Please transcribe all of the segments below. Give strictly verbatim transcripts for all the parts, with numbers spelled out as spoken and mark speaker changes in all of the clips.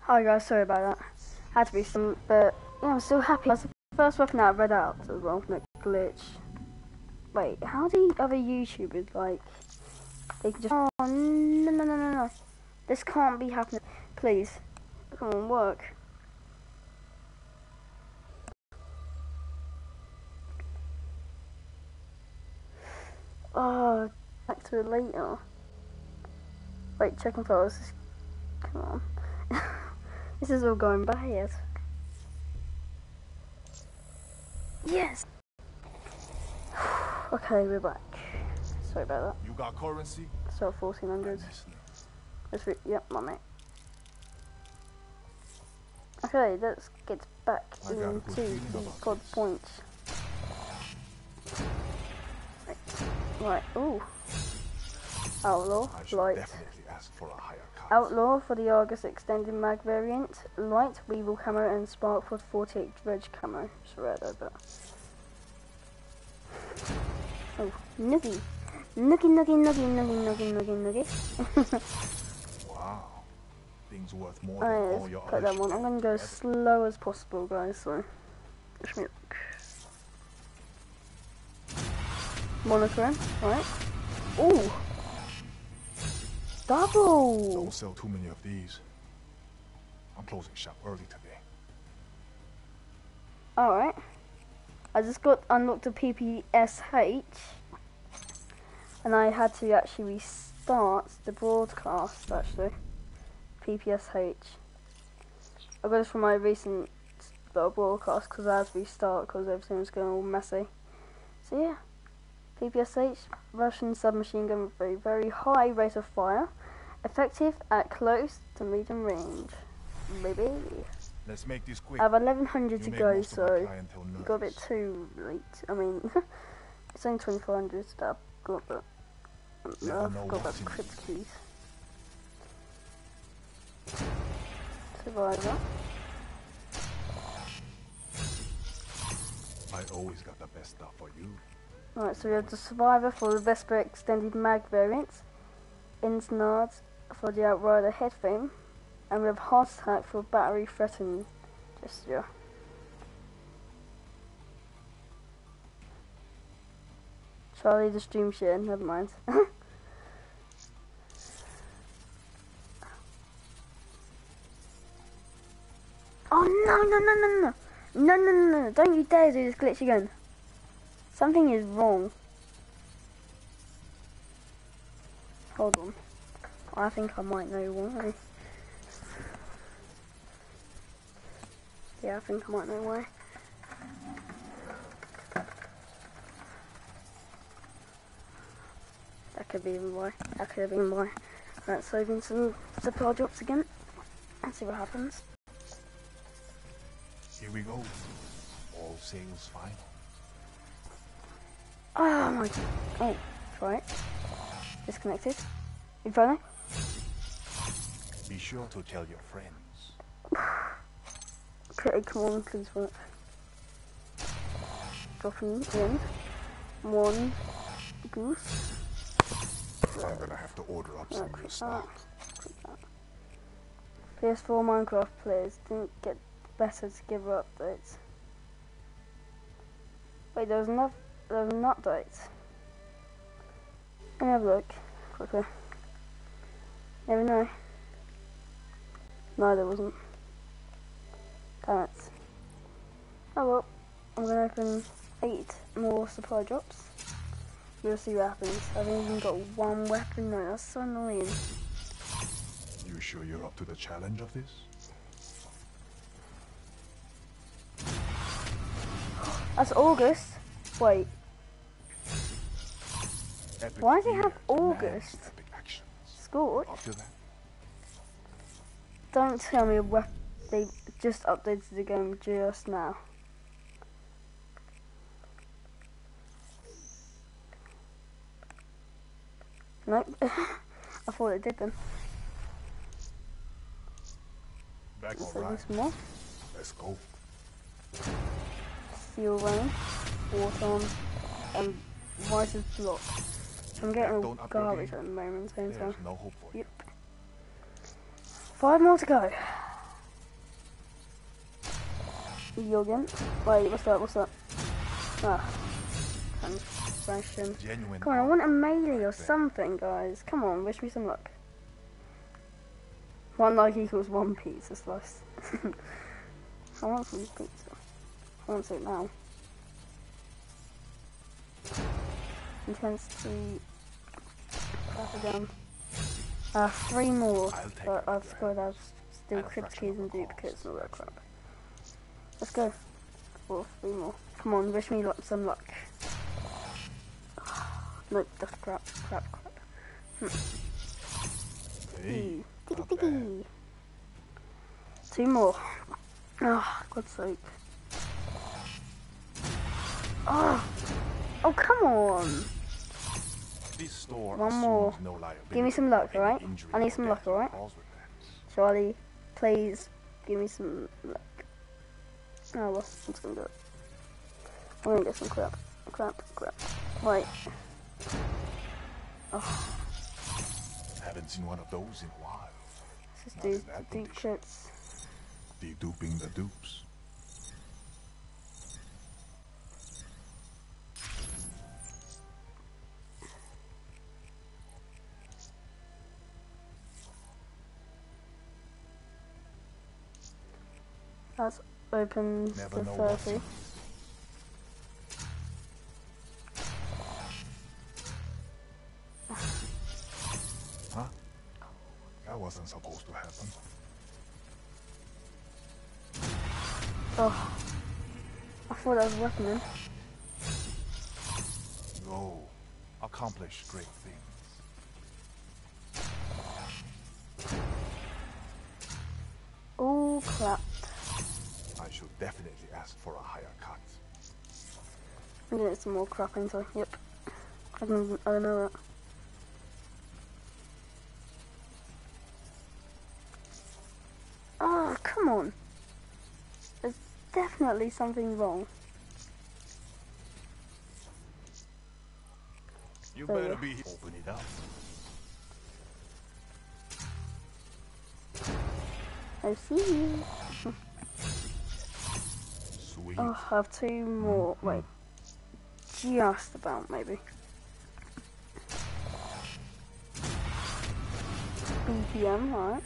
Speaker 1: Hi guys, sorry about that. Had to be some, but yeah, I'm still happy. That's the first weapon I read out as well, no glitch. Wait, how do other YouTubers like? They can just. Oh no no no no no! This can't be happening. Please, come on, work. Oh, back to it later. Wait, checking photos. Come on. This is all going bad. Yes! Okay, we're back. Sorry about that.
Speaker 2: You got currency?
Speaker 1: So fourteen hundred. Let's re- yep, my mate. Okay, let's get back into the pod points. Right, right. Ooh. Outlaw, light. Outlaw for the Argus extended mag variant. Light, Weevil camo, and Spark for forty-eight dredge camo. It's red over. Oh, noogie. Noogie, noogie, noogie, noogie, noogie, noogie, noogie.
Speaker 2: Wow. Things worth more than
Speaker 1: Alright,
Speaker 2: all your
Speaker 1: put that one. I'm gonna go as slow as possible, guys, so. Wish me luck. Monochrome, right. Ooh! Double!
Speaker 2: Don't sell too many of these. I'm closing shop early today.
Speaker 1: Alright. I just got unlocked a P P S H. And I had to actually restart the broadcast, actually. P P S H. I got this from my recent broadcast because I had to restart because everything was going all messy. So yeah. P P S H, Russian submachine gun with a very high rate of fire. Effective at close to medium range. Baby.
Speaker 2: Let's make this quick.
Speaker 1: I have eleven hundred to go, so you got a bit too late. I mean, it's only twenty-four hundred that I've got, but I've got about crypt keys. Survivor.
Speaker 2: I always got the best stuff for you.
Speaker 1: Right, so we have the Survivor for the Vesper extended mag variant, Insnard for the Outrider head frame, and we have Heart Attack for battery threatening gesture. Charlie the stream share, never mind. Oh no no no no no no no no no! Don't you dare do this glitch again. Something is wrong. Hold on. I think I might know why. Yeah, I think I might know why. That could be even why. That could have been why. Let's open some supply drops again and see what happens.
Speaker 2: Here we go. All sales final.
Speaker 1: Oh my god. Oh, right. Disconnected. In front of me.
Speaker 2: Be sure to tell your friends.
Speaker 1: Okay, come on, please work. Dropping in. One goose.
Speaker 2: I'm gonna have to order up some new stock.
Speaker 1: P S four Minecraft players didn't get better to give updates. Wait, there was enough. There was an update. Let me have a look quickly. Never know. No, there wasn't. Damn it. Oh well. I'm gonna open eight more supply drops. We'll see what happens. I haven't even got one weapon though. That's so annoying.
Speaker 2: You sure you're up to the challenge of this?
Speaker 1: That's August. Wait.
Speaker 2: Epic
Speaker 1: Why does it have
Speaker 2: year,
Speaker 1: August?
Speaker 2: epic actions.
Speaker 1: Scored?
Speaker 2: After that,
Speaker 1: Don't tell me wep they just updated the game just now. Nope. I thought it did then.
Speaker 2: back
Speaker 1: So
Speaker 2: alright.
Speaker 1: this more.
Speaker 2: Let's go.
Speaker 1: Steel rain, water, and Riser's block. So I'm getting all garbage at the moment, so
Speaker 2: There's no hope for you.
Speaker 1: yep. Five more to go. Yogan. Wait, what's that? What's that? Ah, transgression.
Speaker 2: Genuine.
Speaker 1: Come on, I want a melee or something, guys. Come on, wish me some luck. One like equals one pizza slice. I want some pizza. I want it now. Intensity. Clap again. Uh, three more. But I've scored out still crypt keys and duplicates and all that crap. Let's go. Four, three more. Come on, wish me luck, some luck. Nope, that's crap, crap, crap. Hmm.
Speaker 2: Hey,
Speaker 1: Diggy,
Speaker 2: not
Speaker 1: diggy.
Speaker 2: bad.
Speaker 1: Two more. Oh, God's sake. Oh, oh, come on.
Speaker 2: This store
Speaker 1: One more.
Speaker 2: assumes no liability
Speaker 1: Give me some luck,
Speaker 2: for any
Speaker 1: alright?
Speaker 2: injury
Speaker 1: I need
Speaker 2: or
Speaker 1: some
Speaker 2: death
Speaker 1: luck, alright?
Speaker 2: caused with that.
Speaker 1: Charlie, please give me some luck. Oh well, I'm just gonna do it. I'm gonna get some crap. Crap, crap. Wait. Oh,
Speaker 2: Haven't seen one of those in a while.
Speaker 1: let's
Speaker 2: Not
Speaker 1: do
Speaker 2: in that
Speaker 1: the
Speaker 2: condition.
Speaker 1: duplicates.
Speaker 2: The duping the dupes.
Speaker 1: That's open
Speaker 2: Never
Speaker 1: to
Speaker 2: know what's
Speaker 1: thirty.
Speaker 2: in. Huh? That wasn't supposed to happen.
Speaker 1: Oh, I thought that was a weapon then.
Speaker 2: Go. Accomplish great things.
Speaker 1: Oh crap.
Speaker 2: I should definitely ask for a higher cut.
Speaker 1: I'm gonna get some more crap into it. Yep. I can I know that. Oh, come on. There's definitely something wrong.
Speaker 2: You
Speaker 1: There you
Speaker 2: better
Speaker 1: go.
Speaker 2: be. Open it up.
Speaker 1: I see you.
Speaker 2: Sweet.
Speaker 1: Oh, I have two more. Wait. Just about, maybe. B P M, alright.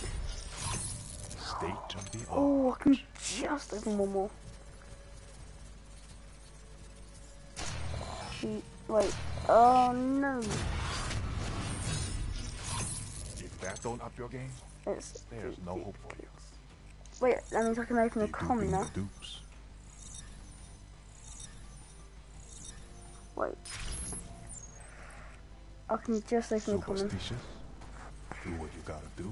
Speaker 2: State of the art.
Speaker 1: Oh, I can just open one more. E- Wait. Oh no.
Speaker 2: If that don't up your game,
Speaker 1: It's
Speaker 2: there's no hope for you.
Speaker 1: Wait, that means I can open a
Speaker 2: The
Speaker 1: common
Speaker 2: duping
Speaker 1: now.
Speaker 2: the dupes.
Speaker 1: Wait. I can just open a common.
Speaker 2: Superstitious. Do what you gotta do.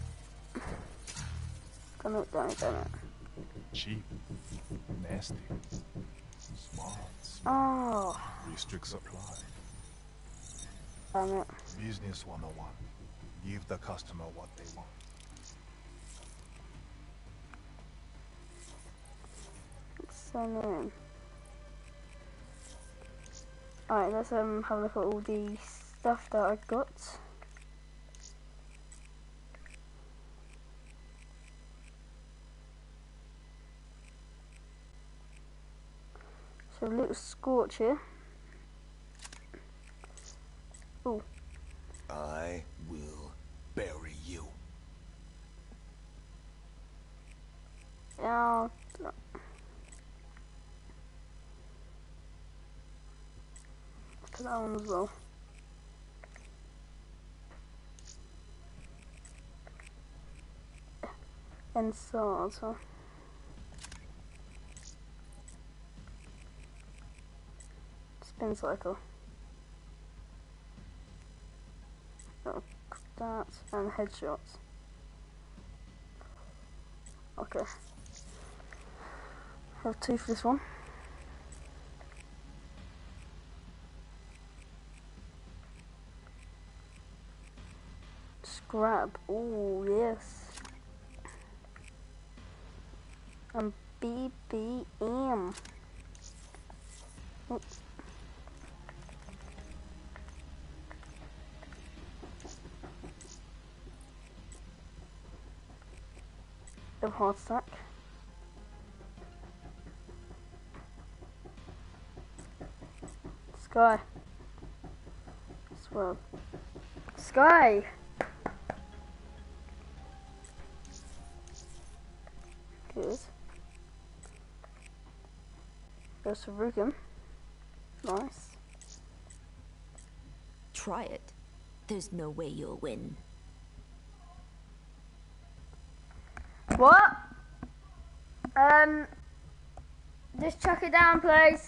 Speaker 1: Damn it, damn it, damn it.
Speaker 2: Cheap. Nasty. Smart. smart.
Speaker 1: Oh,
Speaker 2: Restrict supply.
Speaker 1: damn it.
Speaker 2: Business one oh one. Give the customer what they want.
Speaker 1: It's so annoying. Alright, let's um have a look at all the stuff that I got. So a little scorch here. Oh,
Speaker 3: I will bury you.
Speaker 1: yeah. Put that one as well. And swords, huh? Spin cycle. Oh, that and headshots. Okay. Have two for this one. Scrap. Oh yes. And B B M. Oh. A heart attack. Sky. Swirl. Sky! Good. Goes to Rugen. Nice.
Speaker 4: Try it. There's no way you'll win.
Speaker 1: What? Um, just chuck it down, please.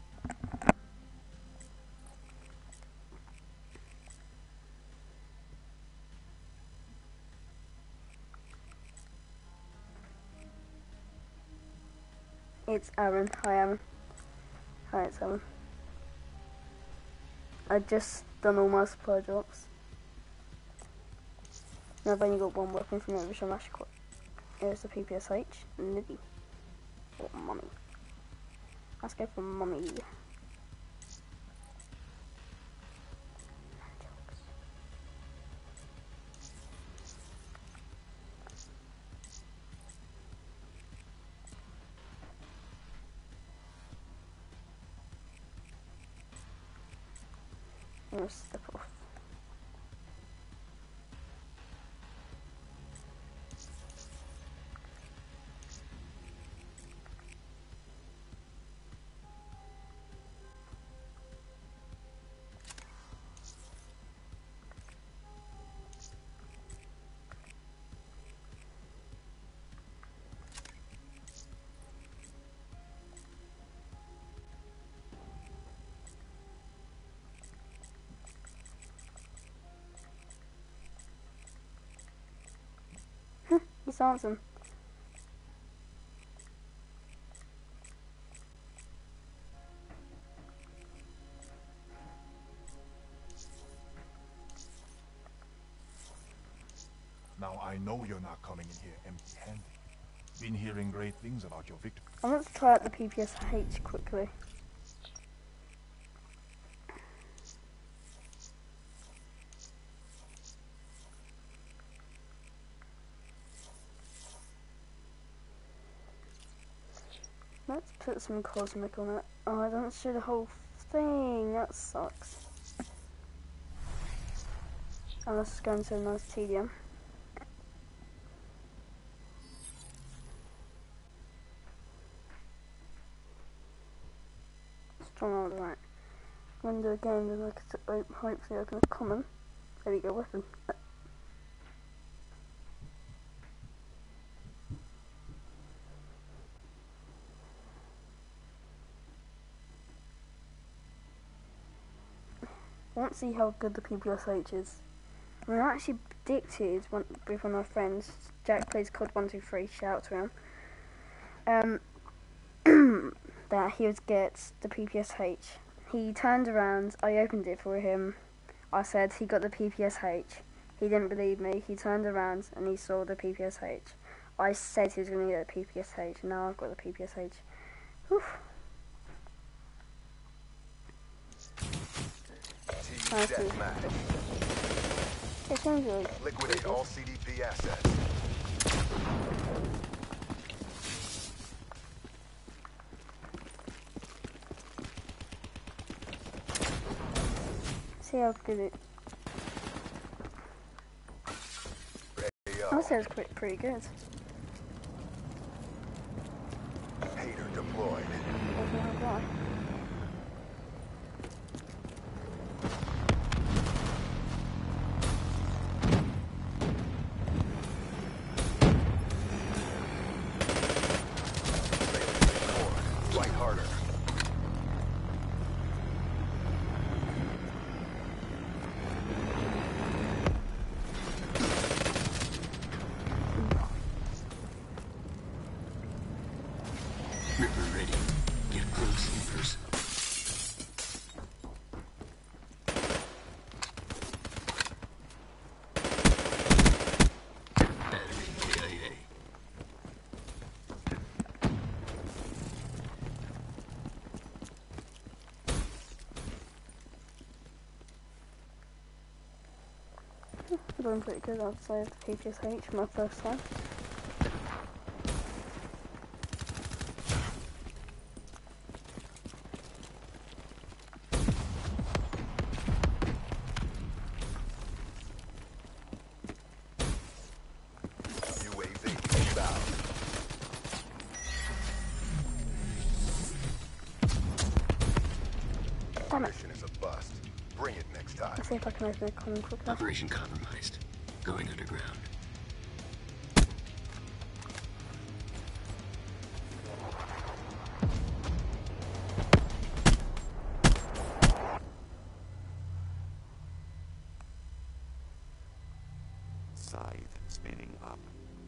Speaker 1: It's Aaron. Hi, Aaron. Hi, it's Aaron. I just done all my supply drops. Now I've only got one weapon from it, which I'm actually quite. Here's the P P S H. Nibby. Or mummy. Let's go for mummy. I'm gonna step off. He's dancing.
Speaker 2: Now I know you're not coming in here empty-handed. Been hearing great things about your victory.
Speaker 1: I want to try out the P P S H quickly. Let's put some cosmic on it. Oh, I don't show the whole thing. That sucks. And let's go into a nice tedium. Strong on the right. Window again, then I can hopefully open a common. There we go, weapon. I want to see how good the P P S H is. I mean, I actually predicted one, with one of my friends, Jack plays C O D one two three, shout out to him, um, that he would get the P P S H. He turned around, I opened it for him, I said he got the P P S H. He didn't believe me, he turned around and he saw the P P S H. I said he was going to get the P P S H, and now I've got the P P S H. Whew. Nice. It sounds really
Speaker 3: Liquidate
Speaker 1: cool.
Speaker 3: all C D P assets.
Speaker 1: See how good it.
Speaker 3: Ready
Speaker 1: I
Speaker 3: up.
Speaker 1: say it's pretty, pretty good.
Speaker 3: Hater deployed.
Speaker 1: Doesn't have that.
Speaker 3: Fight harder.
Speaker 5: Ripper ready. Get close, Reapers. Enemy K I A.
Speaker 1: I'm doing pretty good outside the P P S H for my first time. Damn it.
Speaker 3: mission is a bust. Bring it next time.
Speaker 1: Let's see if I can open a column quickly.
Speaker 5: Operation compromised. Going underground.
Speaker 6: Scythe spinning up.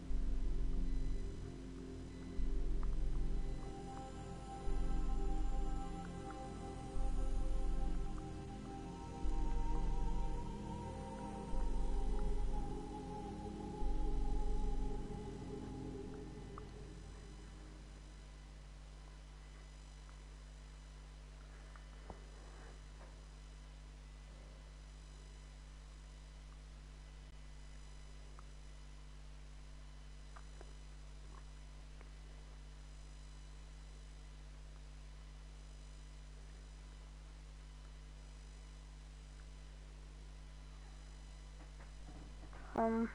Speaker 1: Um.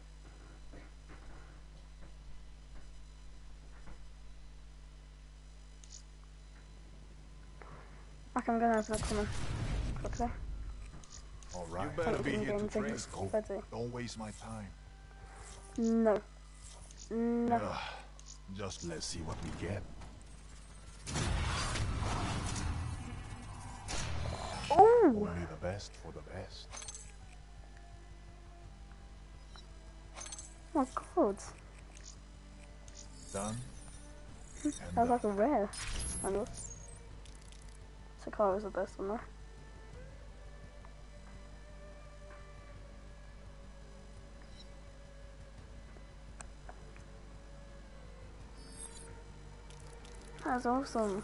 Speaker 1: Okay, I'm gonna open a comment quickly.
Speaker 2: All right.
Speaker 3: You better
Speaker 1: Something
Speaker 3: be
Speaker 1: in
Speaker 3: here to
Speaker 1: game
Speaker 3: train.
Speaker 2: Let's go.
Speaker 1: Ready.
Speaker 2: Don't waste my time.
Speaker 1: No. No.
Speaker 2: Ugh, just let's see what we get.
Speaker 1: Ooh!
Speaker 2: Only the best for the best.
Speaker 1: Oh my god.
Speaker 2: Done.
Speaker 1: That was like a rare. I know. Sakara's the best one though. That's awesome.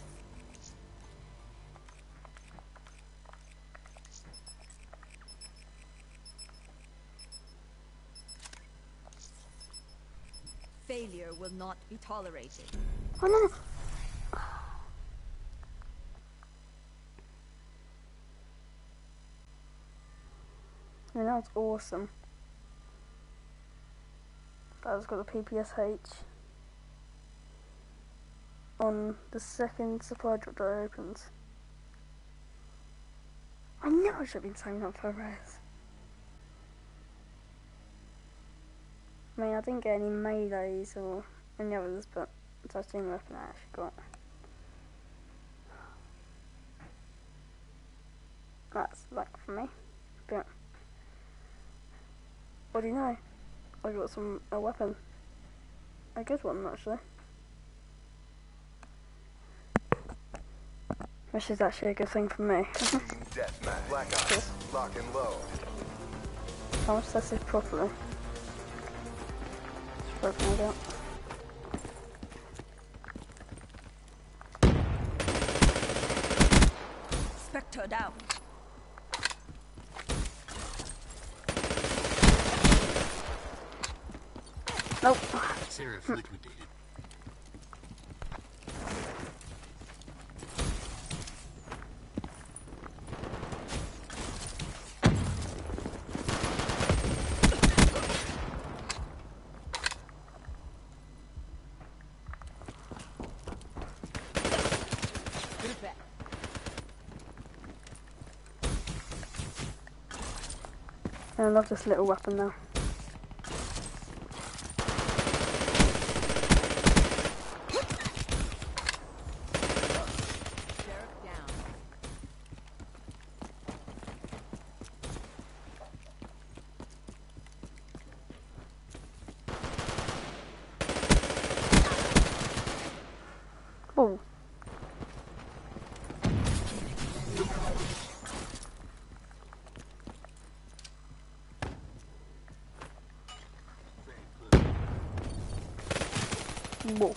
Speaker 4: Failure will not be tolerated.
Speaker 1: Oh no! I mean, that was awesome. That was got the P P S H on the second supply drop that opens. I knew I should have been signing up for Res. I mean, I didn't get any melees or any others, but that's the only weapon I actually got. That's luck for me. But what do you know? I got some a weapon. A good one actually. Which is actually a good thing for me.
Speaker 3: Team Deathmatch. Black Ops. Lock and load.
Speaker 1: How much does this properly? Just broken it out.
Speaker 4: Spectre down.
Speaker 1: Nope.
Speaker 5: Seraph liquidated.
Speaker 1: I love this little weapon now. Oh. Whoa.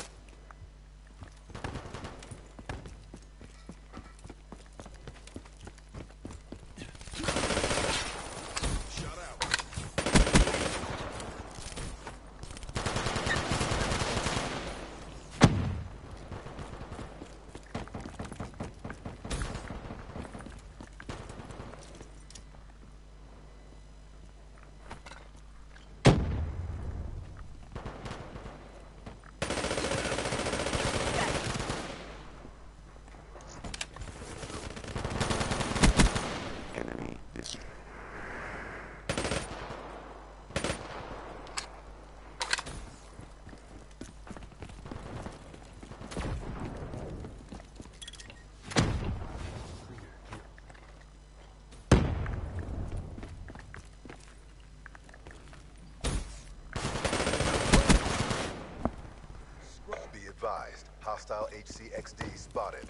Speaker 3: H C X D spotted.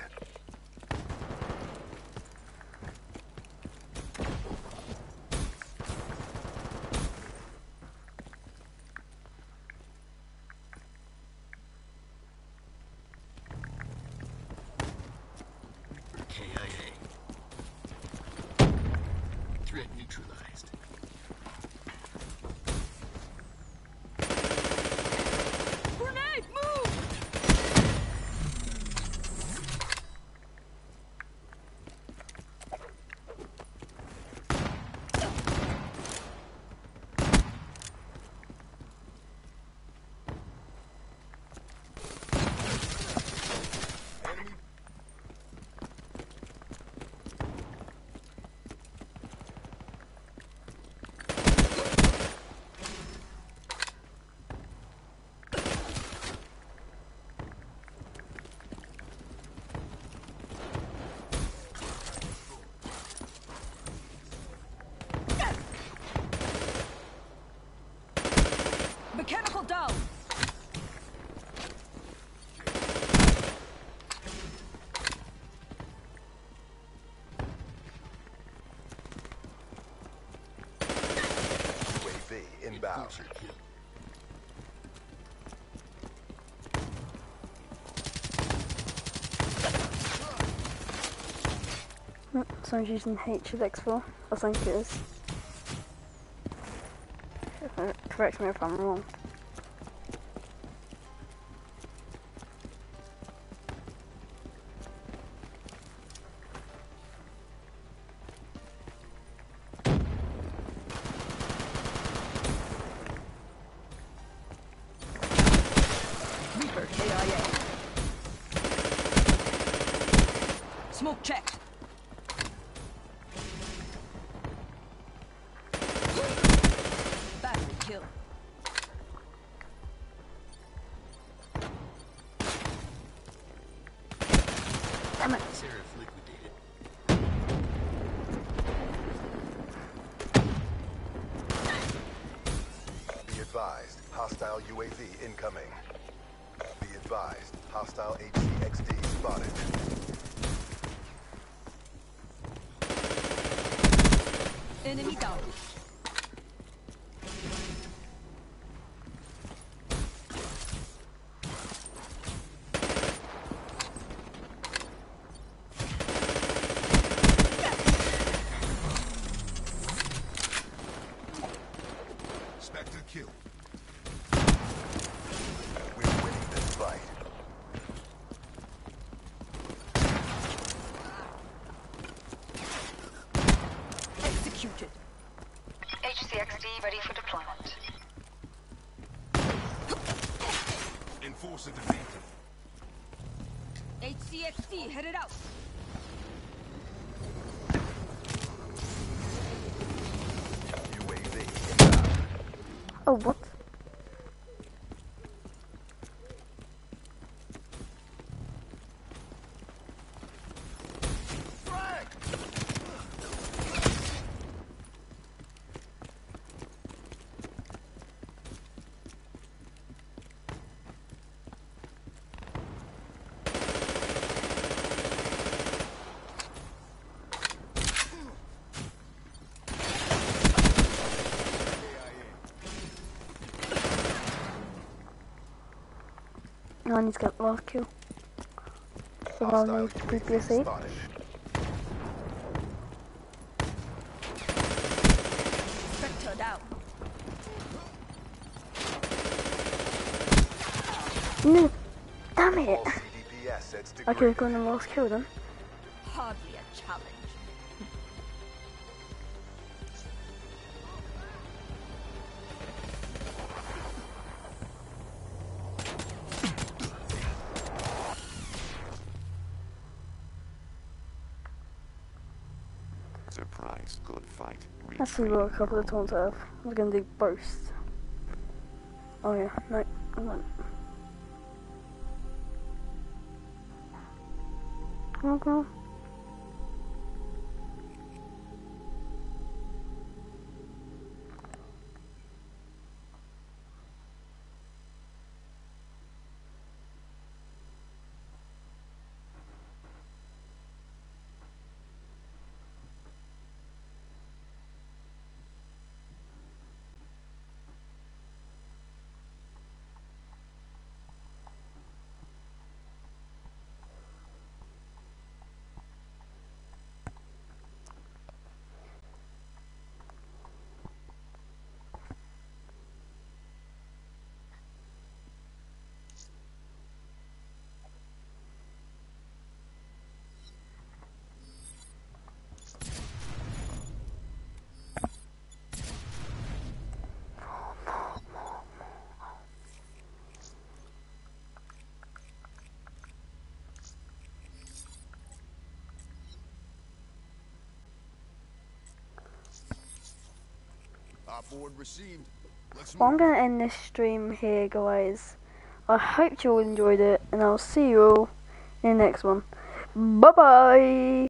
Speaker 5: K I A. Threat neutralized.
Speaker 4: Grenade, move! Mechanical down!
Speaker 3: U A V inbound.
Speaker 5: Enforcer kill.
Speaker 1: Hmm, Someone's using H of X four. I think it is. Correct me if I'm wrong.
Speaker 4: Reaper K I A. Smoke checked. Battery kill.
Speaker 1: Damn it.
Speaker 5: Seraph liquidated.
Speaker 3: Be advised, hostile U A V incoming. Be advised, hostile H C X D spotted.
Speaker 4: Enemy down.
Speaker 2: Spectre kill.
Speaker 3: We're winning this fight.
Speaker 4: Executed.
Speaker 7: H C X D ready for deployment.
Speaker 2: Enforcer defeated.
Speaker 4: H C X D headed out.
Speaker 3: U A V inbound.
Speaker 1: Oh, what? I need to get the last kill. So I'll
Speaker 3: Hostile
Speaker 1: need
Speaker 3: U A
Speaker 1: P
Speaker 3: V
Speaker 1: P S eight.
Speaker 3: spotted.
Speaker 4: Spectre down.
Speaker 1: No! Damn it!
Speaker 3: All C D P assets
Speaker 1: I could have
Speaker 3: degraded.
Speaker 1: gone the last kill then.
Speaker 4: Hardly a challenge.
Speaker 6: Surprise, good fight.
Speaker 1: Let's see what a couple of taunts I have. I was gonna do burst. Oh yeah, no, I won't. Come on, come on.
Speaker 8: Hotboard received. Let's
Speaker 1: Well, I'm
Speaker 8: move.
Speaker 1: going to end this stream here, guys. I hope you all enjoyed it, and I'll see you all in the next one. Bye-bye!